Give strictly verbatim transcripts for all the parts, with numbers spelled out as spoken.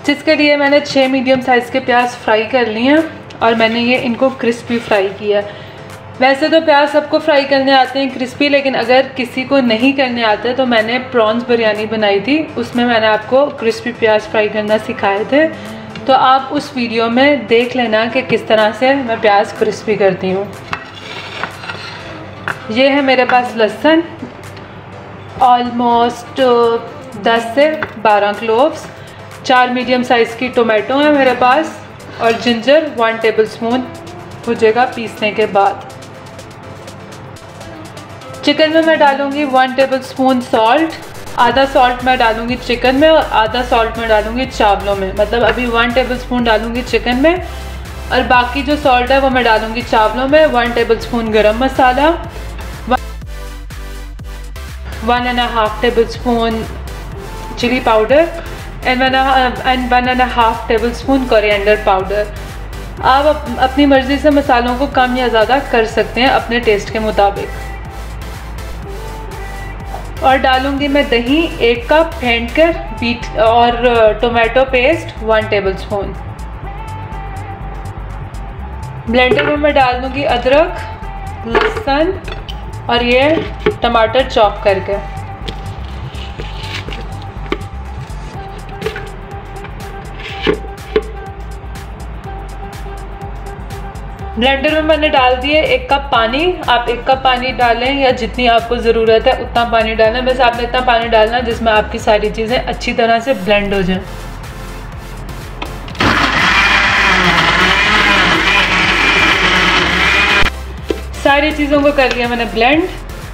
जिसके लिए मैंने छः मीडियम साइज़ के प्याज फ्राई कर लिए हैं और मैंने ये इनको क्रिस्पी फ्राई किया है। वैसे तो प्याज सबको फ्राई करने आते हैं क्रिस्पी, लेकिन अगर किसी को नहीं करने आते तो मैंने प्रॉन्स बिरयानी बनाई थी, उसमें मैंने आपको क्रिस्पी प्याज फ्राई करना सिखाए थे, तो आप उस वीडियो में देख लेना कि किस तरह से मैं प्याज क्रिस्पी करती हूँ। ये है मेरे पास लहसुन, ऑलमोस्ट दस से बारह क्लोव्स, चार मीडियम साइज़ की टोमेटो है मेरे पास, और जिंजर वन टेबलस्पून भुजेगा पीसने के बाद। चिकन में मैं डालूँगी वन टेबलस्पून सॉल्ट, आधा सॉल्ट मैं डालूँगी चिकन में और आधा सॉल्ट मैं डालूँगी चावलों में। मतलब अभी वन टेबलस्पून डालूँगी चिकन में और बाकी जो सॉल्ट है वो मैं डालूँगी चावलों में। One tablespoon garam masala, one and half table spoon chilli powder and one and one and half table spoon coriander powder. आप अप, अपनी मर्ज़ी से मसालों को कम या ज़्यादा कर सकते हैं अपने टेस्ट के मुताबिक। और डालूँगी मैं दही एक कप फेंट कर बीट, और tomato paste one table spoon. Blender में मैं डाल दूँगी अदरक, लहसुन और ये टमाटर चॉप करके। ब्लेंडर में मैंने डाल दिए एक कप पानी। आप एक कप पानी डालें या जितनी आपको ज़रूरत है उतना पानी डालें, बस आपने इतना पानी डालना जिसमें आपकी सारी चीज़ें अच्छी तरह से ब्लेंड हो जाएं। सारी चीज़ों को कर लिया मैंने ब्लेंड।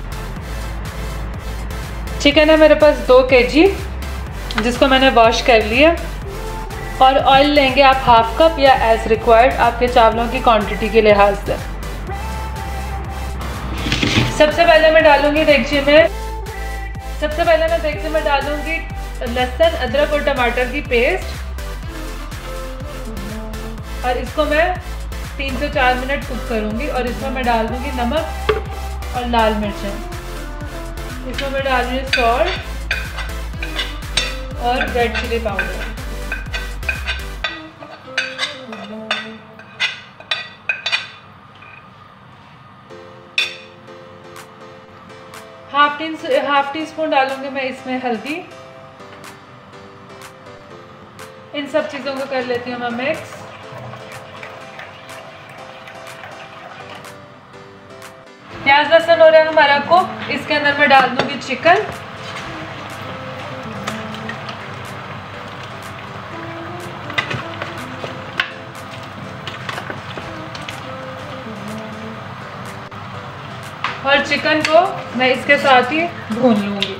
चिकन है मेरे पास दो केजी, जिसको मैंने वॉश कर लिया, और ऑयल लेंगे आप हाफ कप या एज रिक्वायर्ड आपके चावलों की क्वांटिटी के लिहाज से। सबसे पहले मैं डालूंगी देगची में सबसे पहले मैं देगची में डालूंगी लहसुन, अदरक और टमाटर की पेस्ट, और इसको मैं तीन से चार मिनट कुक करूंगी। और इसमें मैं डाल दूंगी नमक और लाल मिर्चें। इसमें मैं डाल रही हूँ सॉल्ट और red chilli powder. Half tea half teaspoon डालूंगी मैं इसमें हल्दी। इन सब चीज़ों को कर लेती हूँ मैं मिक्स। प्याज लहसुन हो रहा है हमारा कुक, इसके अंदर मैं डाल दूंगी चिकन। और चिकन को मैं इसके साथ ही भून लूंगी।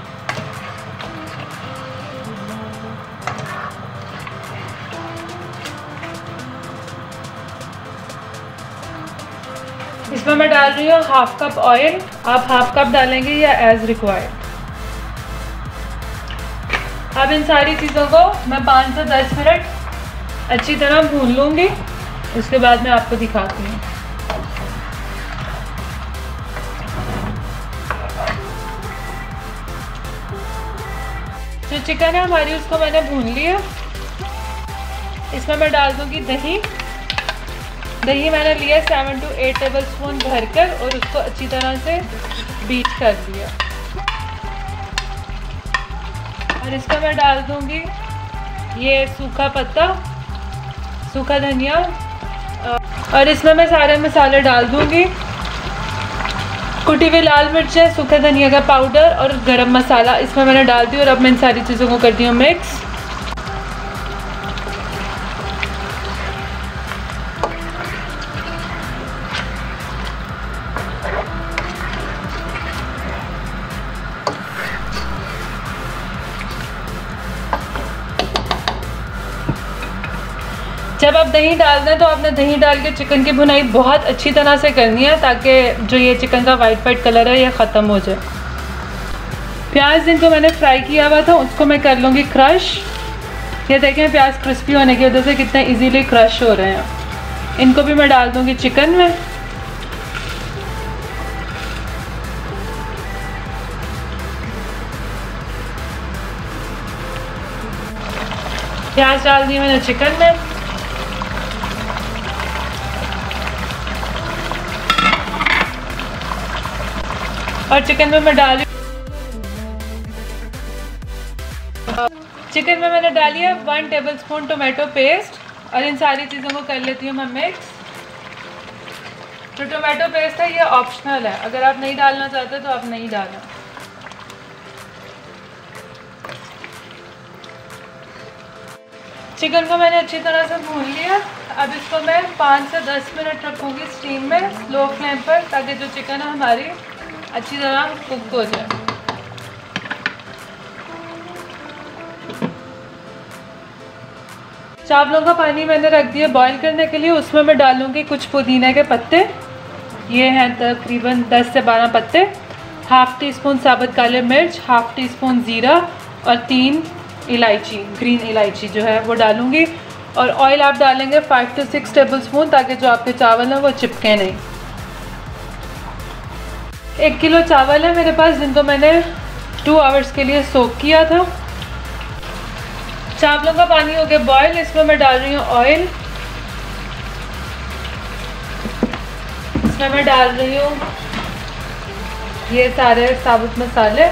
इसमें मैं डाल रही हूँ हाफ कप ऑयल। आप हाफ कप डालेंगे या एज रिक्वायर्ड। अब इन सारी चीज़ों को मैं पाँच से दस मिनट अच्छी तरह भून लूँगी, उसके बाद मैं आपको दिखाती हूँ। जो चिकन है हमारी उसको मैंने भून लिया। इसमें मैं डाल दूँगी दही। दही मैंने लिया seven to eight table spoon भरकर और उसको अच्छी तरह से बीट कर लिया। और इसको मैं डाल दूंगी ये सूखा पत्ता, सूखा धनिया, और इसमें मैं सारे मसाले डाल दूंगी। कुटी हुई लाल मिर्चें, सूखा धनिया का पाउडर और गरम मसाला इसमें मैंने डाल दी। और अब मैं इन सारी चीज़ों को करती हूँ मिक्स। जब आप दही डाल दें तो आपने दही डाल के चिकन की भुनाई बहुत अच्छी तरह से करनी है, ताकि जो ये चिकन का वाइट वाइट कलर है ये ख़त्म हो जाए। प्याज जिनको मैंने फ्राई किया हुआ था उसको मैं कर लूँगी क्रश। ये देखें प्याज क्रिस्पी होने की वजह से कितने इजीली क्रश हो रहे हैं। इनको भी मैं डाल दूँगी चिकन में। प्याज डाल दिए मैंने चिकन में। और चिकन में मैं डाल चिकन में मैंने डाली है वन टेबलस्पून टोमेटो पेस्ट और इन सारी चीज़ों को कर लेती हूँ मैं मिक्स। जो टोमेटो पेस्ट है ये ऑप्शनल है, अगर आप नहीं डालना चाहते तो आप नहीं डालना। चिकन को मैंने अच्छी तरह से भून लिया। अब इसको मैं पाँच से दस मिनट रखूँगी स्टीम में स्लो फ्लेम पर, ताकि जो चिकन है हमारी अच्छी तरह कुक हो जाए। चावलों का पानी मैंने रख दिया बॉईल करने के लिए। उसमें मैं डालूँगी कुछ पुदीने के पत्ते, ये हैं तकरीबन दस से बारह पत्ते, हाफ़ टी स्पून साबुत काले मिर्च, हाफ़ टी स्पून ज़ीरा और तीन इलायची, ग्रीन इलायची जो है वो डालूँगी। और ऑयल आप डालेंगे five to six table spoon, ताकि जो आपके चावल हैं वो चिपके नहीं। एक किलो चावल है मेरे पास, जिनको मैंने टू आवर्स के लिए सोक किया था। चावलों का पानी हो गया बॉयल, इसमें मैं डाल रही हूँ ऑयल। इसमें मैं डाल रही हूँ ये सारे साबुत मसाले,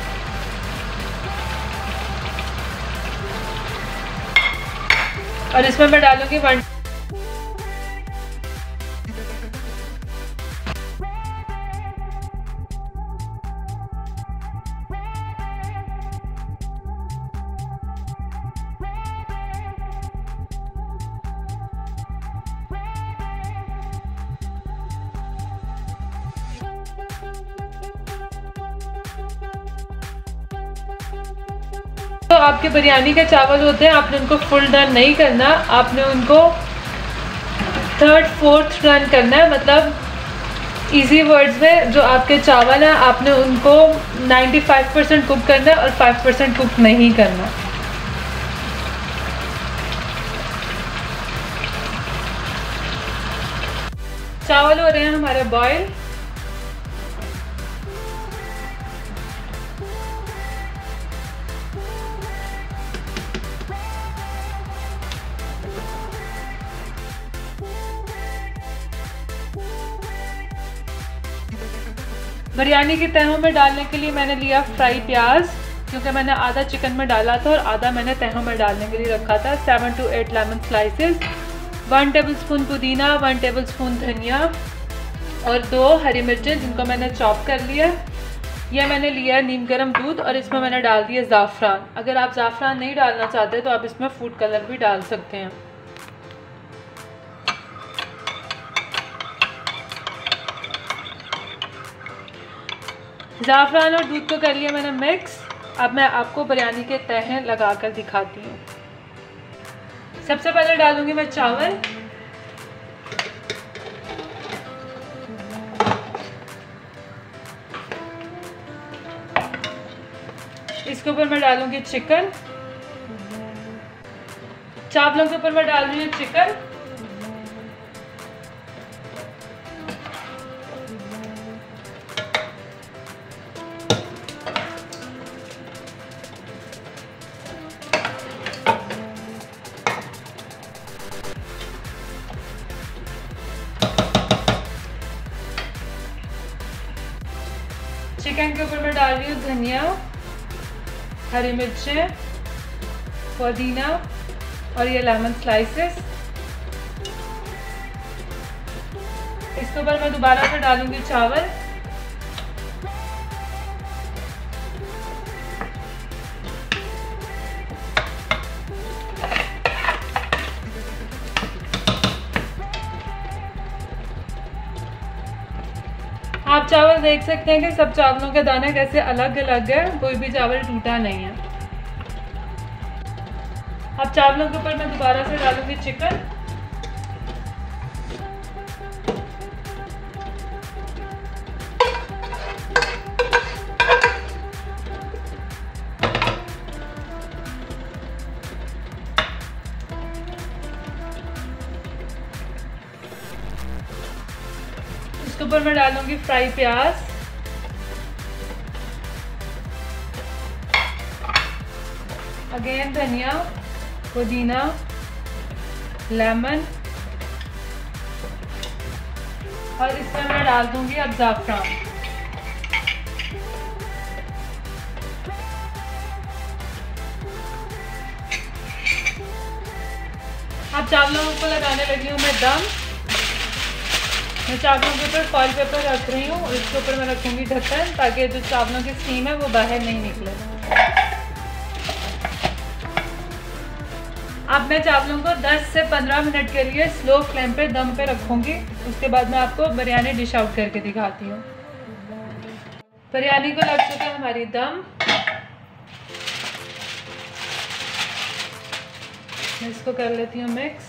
और इसमें मैं डालूँगी वन तो आपके बिरयानी के चावल होते हैं, आपने उनको फुल डन नहीं करना, आपने उनको थर्ड फोर्थ डन करना है। मतलब इजी वर्ड्स में जो आपके चावल हैं आपने उनको पचानवे परसेंट कुक करना है और पाँच परसेंट कुक नहीं करना। चावल हो रहे हैं हमारे बॉयल। बिरयानी की तहों में डालने के लिए मैंने लिया फ्राई प्याज, क्योंकि मैंने आधा चिकन में डाला था और आधा मैंने तहों में डालने के लिए रखा था। Seven to eight lemon slices, one tablespoon पुदीना, वन टेबलस्पून धनिया और दो हरी मिर्चें जिनको मैंने चॉप कर लिया। यह मैंने लिया नीम गर्म दूध और इसमें मैंने डाल दिया ज़ाफ़रान। अगर आप ज़ाफ़रान नहीं डालना चाहते तो आप इसमें फूड कलर भी डाल सकते हैं। ज़ाफ़रान और दूध को कर लिया मैंने मिक्स। अब मैं आपको बिरयानी के तहें लगा कर दिखाती हूँ। सबसे पहले डालूंगी मैं चावल, इसके ऊपर मैं डालूंगी चिकन, चावलों के ऊपर मैं डाल रही हूँ चिकन, चिकन के ऊपर मैं डाल रही हूँ धनिया, हरी मिर्चें, पुदीना और ये लेमन स्लाइसेस। इसके ऊपर मैं दोबारा से डालूंगी चावल, आप चावल देख सकते हैं कि सब चावलों के दाने कैसे अलग अलग है, कोई भी चावल टूटा नहीं है। अब चावलों के ऊपर मैं दोबारा से डालूंगी चिकन, इसके ऊपर मैं डालूंगी फ्राई प्याज, अगेन धनिया, पुदीना, लेमन और इसमें मैं डाल दूंगी अब ज़ाफ़रान। अब चावलों को लगाने लगी हूँ मैं दम। मैं चावलों के ऊपर फॉइल पेपर रख रही हूँ और इसके ऊपर मैं रखूँगी ढक्कन ताकि जो चावलों की स्टीम है वो बाहर नहीं निकले। अब मैं चावलों को दस से पंद्रह मिनट के लिए स्लो फ्लेम पे दम पे रखूँगी। उसके बाद मैं आपको बिरयानी डिश आउट करके दिखाती हूँ। बिरयानी को लग चुका है हमारी दम। मैं इसको कर लेती हूँ मिक्स।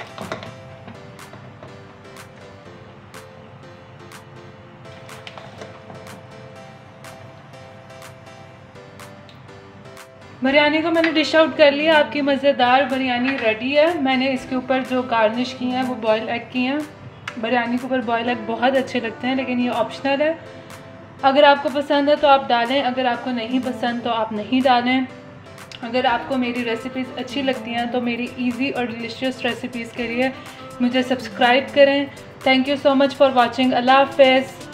बिरयानी को मैंने डिश आउट कर लिया। आपकी मज़ेदार बिरयानी रेडी है। मैंने इसके ऊपर जो गार्निश की हैं वो बॉयल एग की हैं। बिरयानी के ऊपर बॉयल एग बहुत अच्छे लगते हैं, लेकिन ये ऑप्शनल है। अगर आपको पसंद है तो आप डालें, अगर आपको नहीं पसंद तो आप नहीं डालें। अगर आपको मेरी रेसिपीज़ अच्छी लगती हैं तो मेरी इजी और डिलीशियस रेसिपीज़ के लिए मुझे सब्सक्राइब करें। Thank you so much for watching. Allah हाफ़िज़।